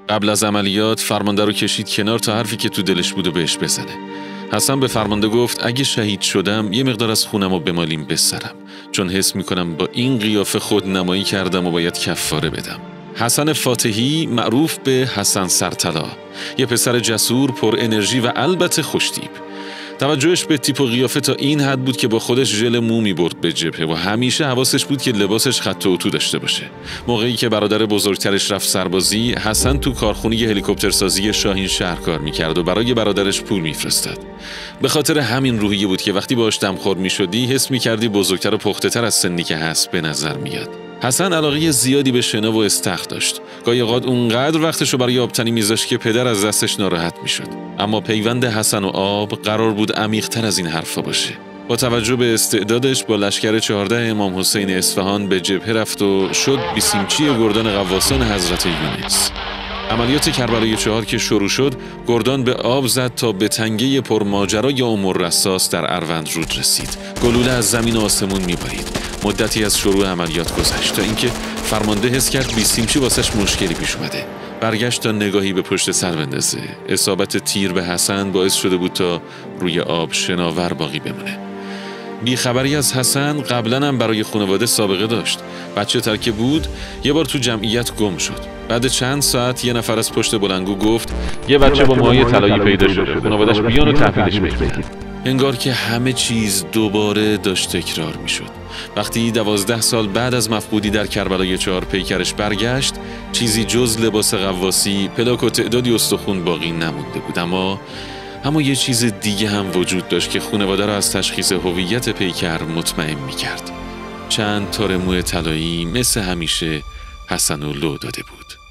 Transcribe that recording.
قبل از عملیات فرمانده رو کشید کنار تا حرفی که تو دلش بود و بهش بزنه. حسن به فرمانده گفت اگه شهید شدم یه مقدار از خونم رو بمالیم بسرم، چون حس میکنم با این قیافه خودنمایی کردم و باید کفاره بدم. حسن فاتحی، معروف به حسن سرطلا، یه پسر جسور، پر انرژی و البته خوشتیپ. توجهش به تیپ و قیافه تا این حد بود که با خودش ژل مو می‌برد به جبهه و همیشه حواسش بود که لباسش خط و اتو داشته باشه. موقعی که برادر بزرگترش رفت سربازی، حسن تو کارخونه هلیکوپترسازی شاهین شهر کار می‌کرد و برای برادرش پول می‌فرستاد. به خاطر همین روحیه بود که وقتی باهاش دمخور می‌شدی، حس می‌کردی بزرگتر و پخته‌تر از سنی که هست به نظر میاد. حسن علاقه زیادی به شنا و استخر داشت. گاهی اوقات اونقدر وقتشو برای آبتنی میذاشت که پدر از دستش ناراحت میشد. اما پیوند حسن و آب قرار بود عمیق‌تر از این حرفا باشه. با توجه به استعدادش با لشکر 14 امام حسین اصفهان به جبهه رفت و شد بیسیمچی گردان غواصان حضرت یونس. عملیات کربلای 4 که شروع شد، گردان به آب زد تا به تنگه پرماجرای ام الرصاص در اروند رود رسید. گلوله از زمین و آسمون میبارید. مدتی از شروع عملیات گذشت تا اینکه فرمانده حس کرد بیسیمچی واسش مشکلی پیش اومده. برگشت تا نگاهی به پشت سر بندازه. اصابت تیر به حسن باعث شده بود تا روی آب شناور باقی بمونه. بیخبری از حسن قبلا هم برای خانواده سابقه داشت. بچه تر که بود یه بار تو جمعیت گم شد. بعد چند ساعت یه نفر از پشت بلندگو گفت یه بچه با موهای طلایی پیدا شده، خانواده‌اش بیان و تحویلش بگیرن. انگار که همه چیز دوباره داشت تکرار میشد. وقتی 12 سال بعد از مفقودی در کربلای 4 پیکرش برگشت، چیزی جز لباس غواصی، پلاک و تعدادی استخون باقی نمونده بود. اما یه چیز دیگه هم وجود داشت که خانواده را از تشخیص هویت پیکر مطمئن می‌کرد. چند تار موی طلایی مثل همیشه حسن رو لو داده بود.